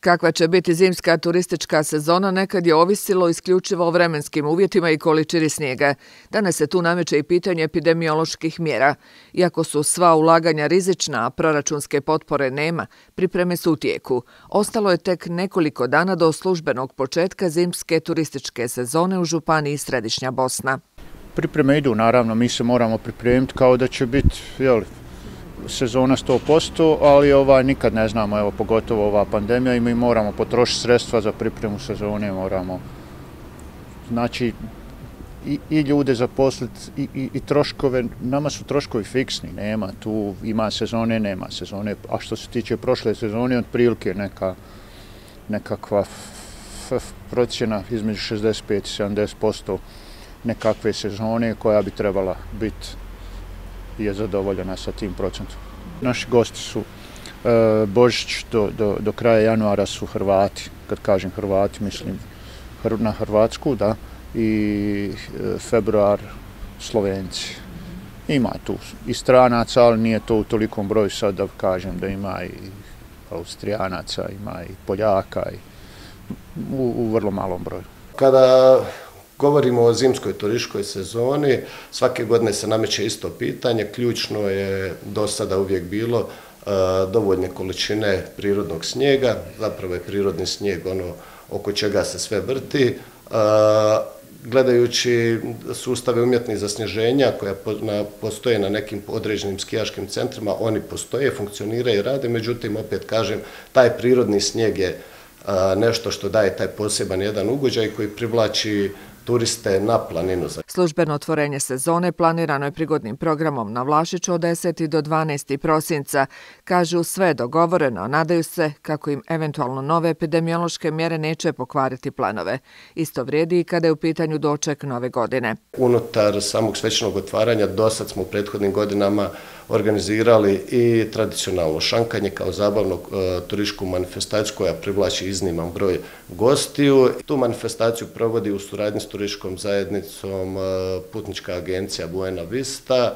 Kakva će biti zimska turistička sezona nekad je ovisilo isključivo o vremenskim uvjetima i količini snijega. Danas se tu nameće i pitanje epidemioloških mjera. Iako su sva ulaganja rizična, a proračunske potpore nema, pripreme su u tijeku. Ostalo je tek nekoliko dana do službenog početka zimske turističke sezone u županiji Središnja Bosna. Pripreme idu, naravno, mi se moramo pripremiti kao da će biti sezona 100%, ali nikad ne znamo, pogotovo ova pandemija i mi moramo potrošiti sredstva za pripremu sezone, moramo i ljude zaposliti i troškove, nama su troškovi fiksni, nema tu, ima sezone, nema sezone, a što se tiče prošle sezone, otprilike nekakva procjena između 65 i 70% nekakve sezone koja bi trebala biti je zadovoljena sa tim procentom. Naši gosti su Božić do kraja januara su Hrvati, kad kažem Hrvati mislim na Hrvatsku, da, i februar Slovenci. Ima tu i stranaca, ali nije to u tolikom broju sad da kažem da ima i Austrijanaca, ima i Poljaka u vrlo malom broju. Kada govorimo o zimskoj turističkoj sezoni, svake godine se nameće isto pitanje. Ključno je do sada uvijek bilo dovoljne količine prirodnog snijega, zapravo je prirodni snijeg ono oko čega se sve vrti. Gledajući sustave umjetnih zasnježenja koja postoje na nekim određenim skijaškim centrima, oni postoje, funkcioniraju i rade, međutim, opet kažem, taj prirodni snijeg je nešto što daje taj poseban jedan ugođaj koji privlači turiste na planinu. Službeno otvorenje sezone planirano je prigodnim programom na Vlašiću od 10. do 12. prosinca. Kažu sve je dogovoreno, nadaju se kako im eventualno nove epidemiološke mjere neće pokvariti planove. Isto vrijedi i kada je u pitanju doček nove godine. Unutar samog svečanog otvaranja dosad smo u prethodnim godinama organizirali i tradicionalno šankanje kao zabavnu turističku manifestaciju koja privlači izniman broj gostiju. Tu manifestaciju provodi u suradnji s turističkom zajednicom putnička agencija Buena Vista.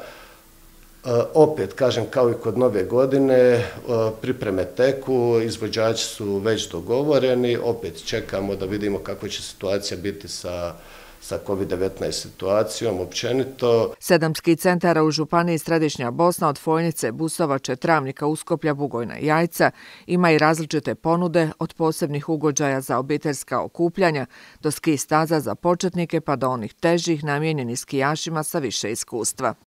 Opet, kažem, kao i kod nove godine, pripreme teku, izvođači su već dogovoreni, opet čekamo da vidimo kako će situacija biti sa COVID-19 situacijom općenito. 7 ski centara u županiji Središnja Bosna od Fojnice, Busovače, Travnika, Uskoplja, Bugojna i Jajca ima i različite ponude od posebnih ugođaja za obiteljska okupljanja do ski staza za početnike pa do onih težih namijenjenih skijašima sa više iskustva.